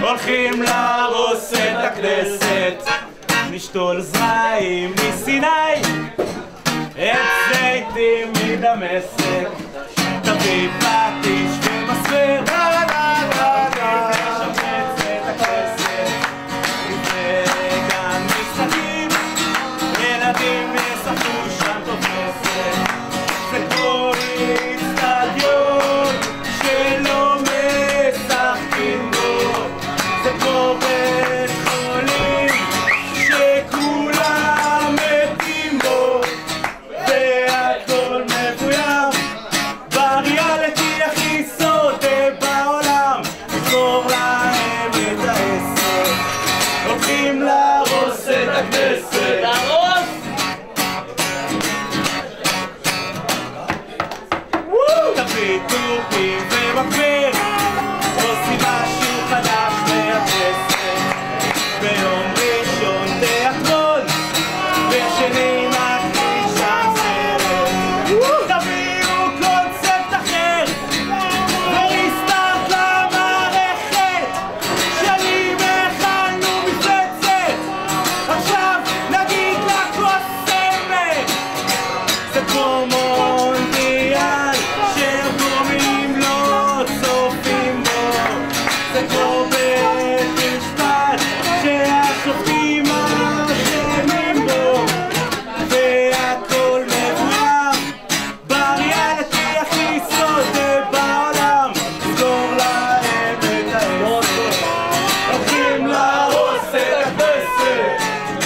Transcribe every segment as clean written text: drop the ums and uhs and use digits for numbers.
הולכים להרוס את הכנסת, נשתול זרעים מסיני, את זיתים מדמשק, תביא פטיש ומסמר, נשפץ את הכנסת, וגן משחקים, ילדים ישחקו שם תופסת, זה כמו איצטדיון שלא משחקים בו, זה כמו בית חולים שכולם מתים בו, והכל מבוים בריאליטי הכי סוטה בעולם, לסגור להם את העסק, הולכים להרוס את הכנסת. להרוס! תביא טורקים ומגבר, עושים משהו חדש מהכנסת, ביום ראשון תיאטרון, בשני מקליט שם סרט, תביאו קונספט אחר וריסטארט למערכת, שנים הכנו מפלצת, עכשיו נגיד לה קוסמת, זה כמו מונדיאל שגורמים לא צופים בו, זה כמו בית משפט שהשופטים אשמים בו, והכל מבוים בריאליטי הכי סוטה בעולם, לסגור להם את העסק, הולכים להרוס את הכנסת.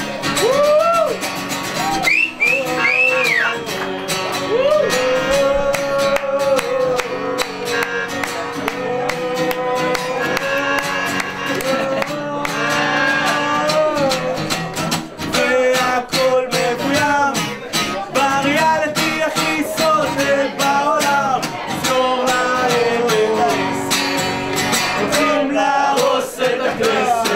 והכל מבוים בריאליטי הכי סוטה בעולם, לסגור להם את העסק, הולכים להרוס את הכנסת.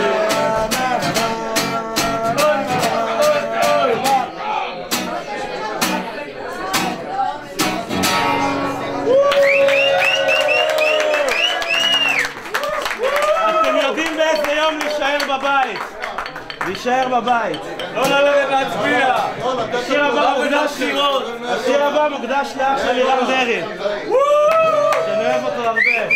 אתם יודעים באיזה יום להישאר בבית? להישאר בבית. לא ללכת להצביע. השיר הבא מוקדש שירות. השיר הבא מוקדש לאח של לירן דרעי, שאני אוהב אותו הרבה.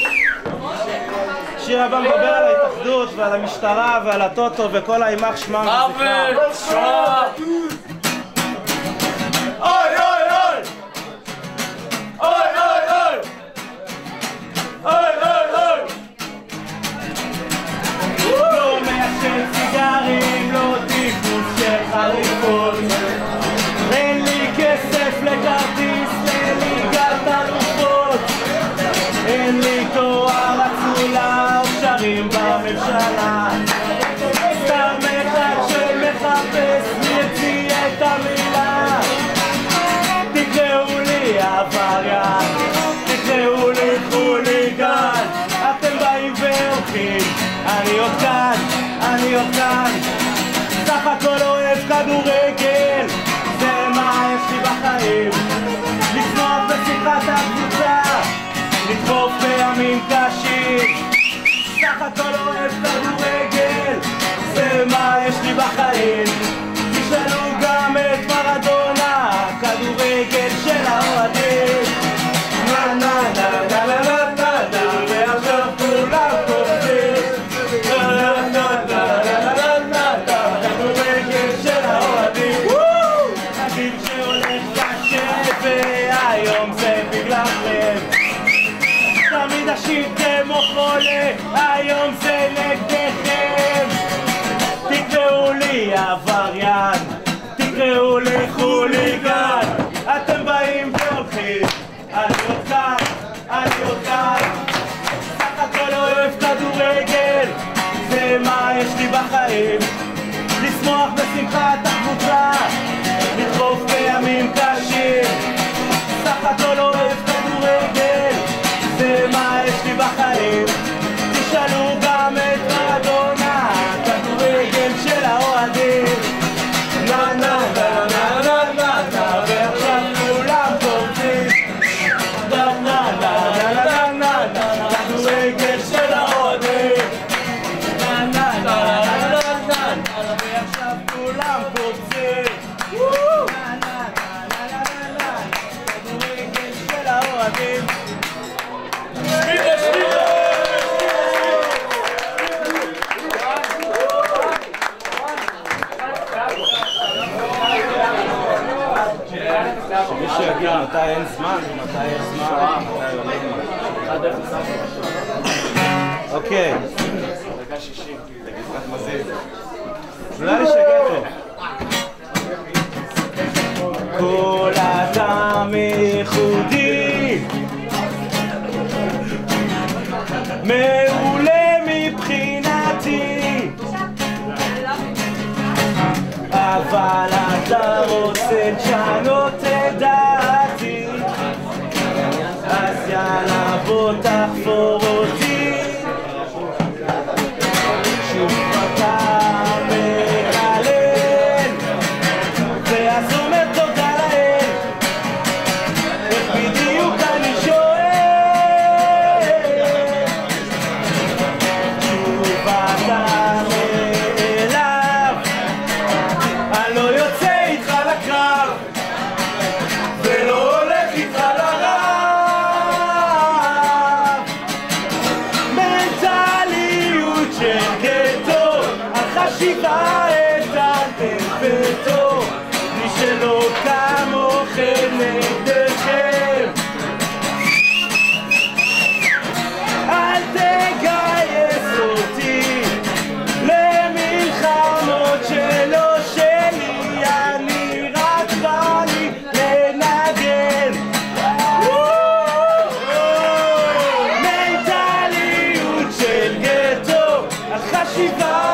השיר הבא מדבר על ההתאחדות ועל המשטרה ועל הטוטו וכל האימח שמם וזכרם. אוי אוי אוי! אוי אוי אוי! אוי אוי אוי! לא מעשן סיגרים, לא טיפוס של חריפות, אין לי כסף לכרטיס לליגת אלופות, אין לי תואר אצולה או שרים בממשלה, סתם אחד שמחפש יציא את המילה, תקראו לי עבריין, תקראו לי חוליגן, אתם באים והולכים, אני עוד כאן, אני עוד כאן, סך הכל אוהב כדורגל, זה מה יש לי בחיים, לשמוח בשיחת הקבוצה, לדחוף בימים קשים, סך הכל אוהב כדורגל, זה מה יש לי בחיים, תשאלו גם את מרדונה, כדורגל של האוהדים, נה נה נה נה נה נה נה נה, ועכשיו כולם קופצים, כדורגל של האוהדים, נגיד שהולך קשה והיום זה בגללכם, תמיד עשיתם או חולה, היום זה נגדכם, תקראו לי עבריין, תקראו לי חוליגן, אתם באים והולכים, אני עוד כאן, אני עוד כאן, סך הכל אוהב כדורגל, זה מה יש לי בחיים, לשמוח בשמחת הקבוצה, לדחוף בימים קשים, סך הכל אוהב כדורגל, זה מה יש לי בחיים, תשאלו גם את מרדונה, כדורגל של האוהדים, נה נה נה נה נה נה נה, ועכשיו כולם קורצים, נה נה נה נה נה נה נה, כדורגל של האוהדים, מתי אין זמן, מתי יש זמן, מתי עולים. אוקיי. דקה 60. אולי לשגטו. כל אדם ייחודי מעולה מבחינתי, אבל אתה רוצה לשנות את דעתי, אז יאללה בוא תחפור אותי. שוב אתה מגלן ואז אומר תודה לאל, איך בדיוק אני שואל. שוב אתה נעלב, אני לא יוצא איתך לקרב ולא הולך איתך לרב. מנטליות של גטו, החשיבה איתנתם וטוב, מי שלא כמוכם נגדכם. אל תגייס אותי למלחמות שלא שלי, אני רק בא לי לנגן. מנטליות של גטו, החשיבה